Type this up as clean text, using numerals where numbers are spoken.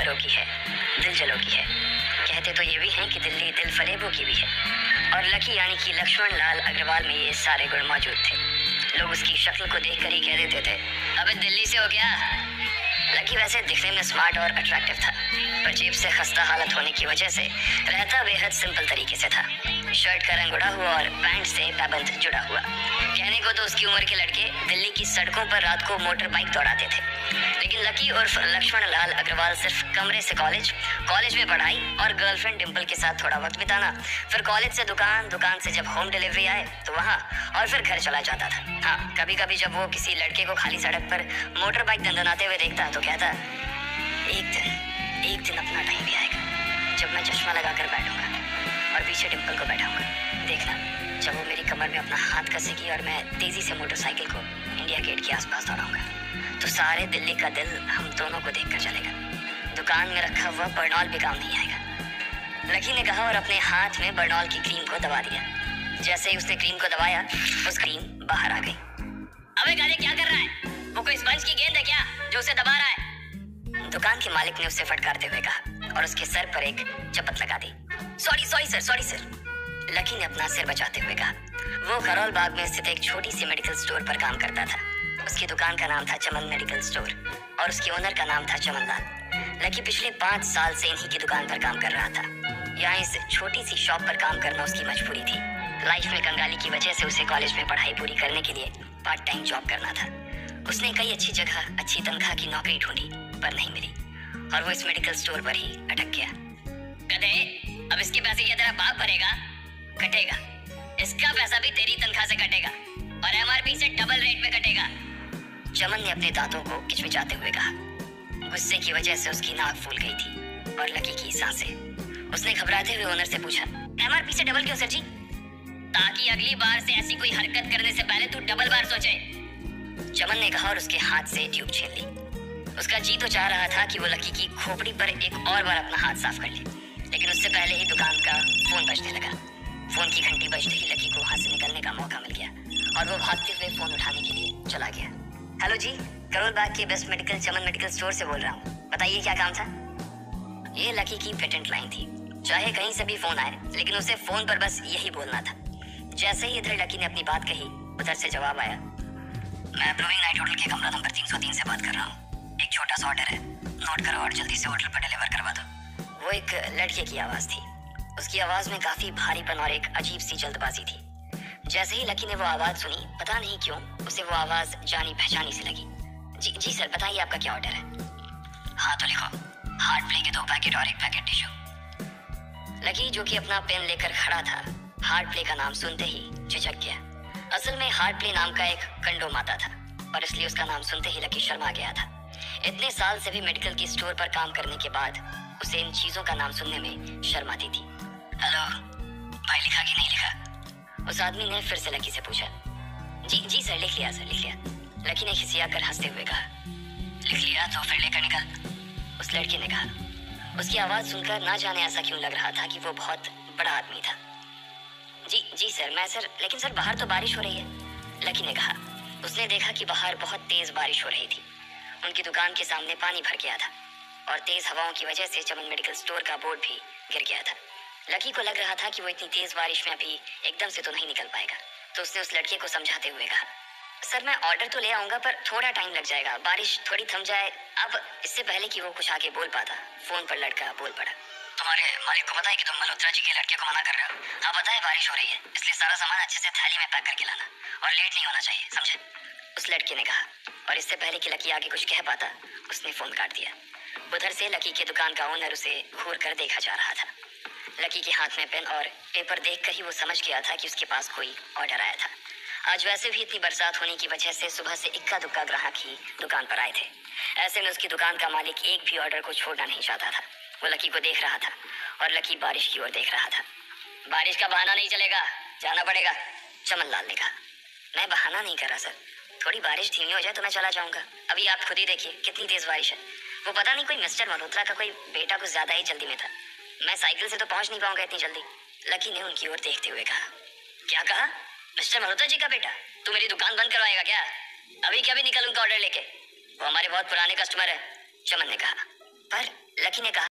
फरोगी है, दिल जलोगी है। कहते तो ये भी हैं कि दिल्ली दिल फरेबों की भी है। और लकी यानी कि लक्ष्मण लाल अग्रवाल में ये सारे गुण मौजूद थे। लोग उसकी शक्ल को देखकर ही कह देते थे, अबे दिल्ली से हो क्या? लकी वैसे दिखने में स्मार्ट और अट्रैक्टिव था, पर जेब से खस्ता हालत होने की वजह से रहता बेहद सिंपल तरीके से था। शर्ट का रंग उड़ा हुआ और पैंट से पैबंद जुड़ा हुआ। कहने को तो उसकी उम्र के लड़के दिल्ली की सड़कों पर रात को मोटर बाइक दौड़ाते थे, लेकिन लकी उर्फ लक्ष्मण लाल अग्रवाल सिर्फ कमरे से कॉलेज, कॉलेज में पढ़ाई और गर्लफ्रेंड डिम्पल के साथ थोड़ा वक्त बिताना, फिर कॉलेज से दुकान, दुकान से जब होम डिलीवरी आए तो वहाँ, और फिर घर चला जाता था। हाँ, कभी कभी जब वो किसी लड़के को खाली सड़क पर मोटर बाइक दंदनाते हुए देखता तो कहता, एक दिन अपना टाइम भी आएगा जब मैं चश्मा लगाकर बैठूंगा और पीछे डिम्पल को बैठाऊंगा। देखना, जब वो मेरी कमर में अपना हाथ कसेगी और मैं तेजी से मोटरसाइकिल को इंडिया गेट के आसपास दौड़ाऊंगा, तो सारे दिल्ली का दिल हम दोनों को देखकर चलेगा। दुकान में रखा हुआ बर्नॉल भी काम नहीं आएगा, लकी ने कहा और अपने हाथ में बर्नॉल की क्रीम को दबा दिया। जैसे ही उसने क्रीम को दबाया, उस क्रीम बाहर आ गई। अबे गाड़ी क्या कर रहा है? वो कोई स्पंज की गेंद है क्या जो उसे दबा रहा है? दुकान के मालिक ने उसे फटकारते हुए कहा और उसके सर पर एक चपत लगा दी। Sorry sir. लकी ने अपना सिर बचाते हुए कहा। वो खरोल बाग में स्थित एक छोटी सी मेडिकल स्टोर पर काम करता था। उसकी दुकान का नाम था चमन मेडिकल स्टोर और उसके ओनर का नाम था चमन लाल। लकी पिछले 5 साल से इन्हीं की दुकान पर काम कर रहा था। यहाँ इस छोटी सी शॉप पर काम करना उसकी मजबूरी थी। लाइफ में कंगाली की वजह से उसे कॉलेज में पढ़ाई पूरी करने के लिए पार्ट टाइम जॉब करना था। उसने कई अच्छी जगह अच्छी तनख्वाह की नौकरी ढूंढी पर नहीं मिली और वो इस मेडिकल स्टोर पर ही अटक गया। गधे, अब इसके पैसे क्या तेरा बाप भरेगा? कटेगा। इसका पैसा भी तेरी तनख्वाह से कटेगा और एमआरपी से डबल रेट में कटेगा। चमन ने अपने दांतों को किचमिचाते हुए कहा। गुस्से की वजह से उसकी नाक फूल गई थी और लकी की सांसें। उसने घबराते हुए ओनर से पूछा, एमआरपी से डबल क्यों सर जी? ताकि अगली बार से ऐसी कोई हरकत करने से पहले तू डबल बार सोचे। चमन ने कहा और उसके हाथ से ट्यूब छीन ली। उसका जी तो चाह रहा था कि वो लकी की खोपड़ी पर एक और बार अपना हाथ साफ कर ले, लेकिन उससे पहले ही दुकान का फोन बजने लगा। फोन की घंटी बजते ही लकी को वहां से निकलने का मौका मिल गया और वो भागते हुए फोन उठाने के लिए चला गया। हेलो जी, करोल बाग के best medical Chaman medical store से बोल रहा हूँ, बताइए क्या काम था? ये लकी की पेटेंट लाइन थी। चाहे कहीं से भी फोन आए, लेकिन उसे फोन पर बस यही बोलना था। जैसे ही इधर लकी ने अपनी बात कही, उधर से जवाब आया, मैं ब्लूइंग नाइट होटल के कमरा नंबर 303 से बात कर रहा हूँ। एक छोटा सा ऑर्डर है, नोट करो और जल्दी से होटल पर डिलीवर करवा दो। वो एक लड़के की आवाज थी। उसकी आवाज में काफी भारीपन और एक अजीब सी जल्दबाजी थी। जैसे ही लकी ने वो आवाज सुनी, पता नहीं क्यों उसे वो आवाज जानी पहचानी सी लगी। जी सर, बताइए आपका क्या ऑर्डर है? हाँ तो लिखो, हार्ट प्ले के 2 पैकेट और 1 पैकेट टिश्यू। लकी जो कि अपना पेन लेकर खड़ा था, हार्ट प्ले का नाम सुनते ही झिझक गया। असल में हार्ट प्ले नाम का एक कंडो माता था और इसलिए उसका नाम सुनते ही लकी शर्मा गया था। इतने साल से भी मेडिकल की स्टोर पर काम करने के बाद उसे इन चीजों का नाम सुनने में शर्म आती थी। हेलो भाई, लिखा कि नहीं लिखा? उस आदमी ने फिर से लकी से पूछा। जी सर, लिख लिया सर, लिख लिया। लकी ने खिसिया कर हंसते हुए कहा। लिख लिया तो फिर लेकर निकल, उस लड़के ने कहा। उसकी आवाज सुनकर ना जाने ऐसा क्यों लग रहा था कि वो बहुत बड़ा आदमी था। जी सर, मैं सर, लेकिन सर बाहर तो बारिश हो रही है, लकी ने कहा। उसने देखा कि बाहर बहुत तेज बारिश हो रही थी। उनकी दुकान के सामने पानी भर गया था और तेज हवाओं की वजह से चमन मेडिकल स्टोर का बोर्ड भी गिर गया था। लकी को लग रहा था कि वो इतनी तेज बारिश में अभी एकदम से तो नहीं निकल पाएगा, तो उसने उस लड़के को समझाते हुए कहा, सर मैं ऑर्डर तो ले आऊंगा पर थोड़ा टाइम लग जाएगा, बारिश थोड़ी थम जाए। अब इससे पहले कि वो कुछ आगे बोल पाता, फोन पर लड़का बोल पड़ा। तुम्हारे मालिक को पता है कि तुम मल्होत्रा जी के लड़के को मना कर रहे हो? हाँ पता है, बारिश हो रही है, इसलिए सारा सामान अच्छे से थैली में पैक करके लाना और लेट नहीं होना चाहिए, समझे? उस लड़के ने कहा और इससे पहले कि लकी आगे कुछ कह पाता, उसने फोन काट दिया। उधर से लकी के दुकान का ओनर उसे घूर कर देखा जा रहा था। लकी के हाथ में पेन और पेपर देखकर ही वो समझ गया था कि उसके पास कोई ऑर्डर आया था। आज वैसे भी इतनी बरसात होने की वजह से सुबह से इक्का दुक्का ग्राहक ही दुकान पर आए थे। ऐसे में उसकी दुकान का मालिक एक भी ऑर्डर को छोड़ना नहीं चाहता था। वो लकी को देख रहा था और लकी बारिश की ओर देख रहा था। बारिश का बहाना नहीं चलेगा, जाना पड़ेगा, चमन लाल ने कहा। मैं बहाना नहीं कर रहा सर, थोड़ी बारिश धीमी हो जाए तो मैं चला जाऊंगा। अभी आप खुद ही देखिए कितनी तेज बारिश है। वो पता नहीं कोई मिस्टर मल्होत्रा का कोई बेटा कुछ ज्यादा ही जल्दी में था, मैं साइकिल से तो पहुंच नहीं पाऊंगा इतनी जल्दी। लकी ने उनकी ओर देखते हुए कहा। क्या कहा? मिस्टर मल्होत्रा जी का बेटा? तू मेरी दुकान बंद करवाएगा क्या? अभी क्या भी निकल उनका ऑर्डर लेके, वो हमारे बहुत पुराने कस्टमर है, चमन ने कहा। पर लकी ने कहा